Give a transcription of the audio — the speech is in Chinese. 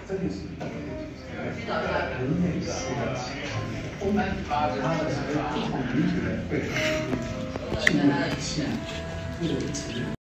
这个是人类是风，它的非常明显的被进入气，入体。